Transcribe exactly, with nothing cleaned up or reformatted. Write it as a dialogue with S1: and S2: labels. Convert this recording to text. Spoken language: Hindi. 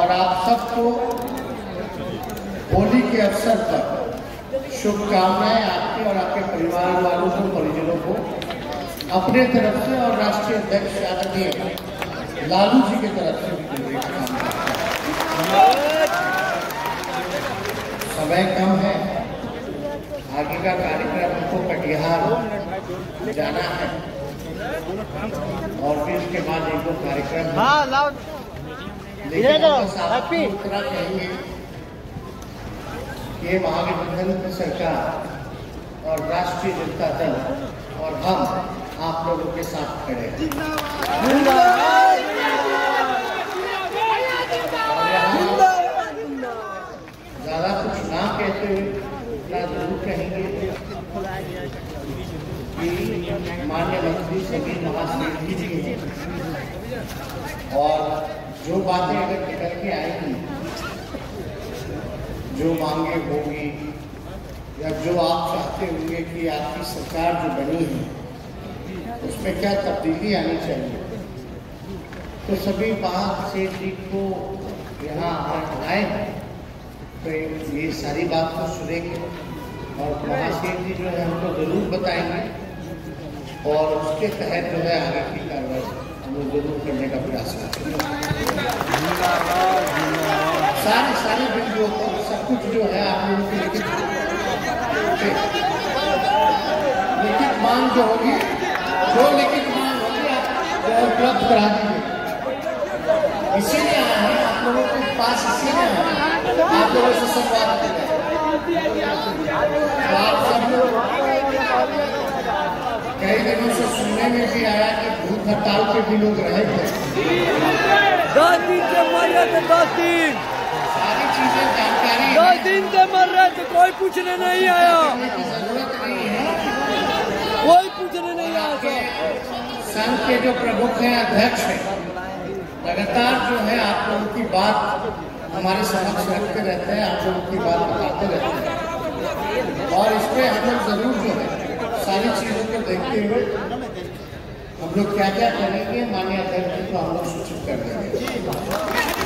S1: और आप सबको होली के अवसर पर शुभकामनाएं आपके और आपके परिवार वालों को, परिजनों को अपने तरफ से और राष्ट्रीय अध्यक्ष आदरणीय लालू जी की तरफ से भी। समय कम है, आगे का कार्यक्रम हमको कटिहार जाना है और फिर इसके बाद एक दो कार्यक्रम, लेकिन उतना कहेंगे कि महागठबंधन की सरकार और राष्ट्रीय जनता दल और हम आप लोगों के साथ खड़े हैं। ज्यादा कुछ ना कहते हुए इतना जरूर कहेंगे कि माननीय मंत्री सभी महाश्री जी हैं और जो बातें अगर निकल के आएंगी, जो मांगे होगी या जो आप चाहते होंगे कि आपकी सरकार जो बनी है उसमें क्या तब्दीली आनी चाहिए, तो सभी महासेठ जी को यहाँ आए हैं तो ये सारी बात को सुनेंगे और महासेठ जी जो है हमको जरूर बताएंगे और उसके तहत जो है आगे की कार्रवाई हम लोग जरूर करने का प्रयास करेंगे। सारे सारे बिंदुओं पर सब कुछ जो है आप लोगों की लिखित लिखित मांग जो होगी, जो लिखित मांग होगी आप उपलब्ध करा दीजिए। इसीलिए आए हैं आप लोगों के पास, इसीलिए आए हैं आप लोगों से संवाद करें। आप सब लोग कई दिनों से सुनने में भी आया कि भूख हड़ताल पे भी लोग रहे थे,
S2: दस दिन से मर रहे थे, दस दिन
S1: सारी चीजें जानकारी,
S2: दस दिन से मर रहे थे, कोई पूछने नहीं आया,
S1: जरूरत नहीं है,
S2: कोई पूछने नहीं आया।
S1: संघ के जो प्रमुख हैं, अध्यक्ष हैं, लगातार जो है आप लोगों की बात हमारे समक्ष रखते रहते हैं, आप लोगों की बात बताते रहते हैं और इस पर हम लोग जरूर जो है सारी चीजों को देखते हुए हम लोग क्या क्या करेंगे माननीय अध्यक्ष जी को हम लोग सूचित कर देंगे।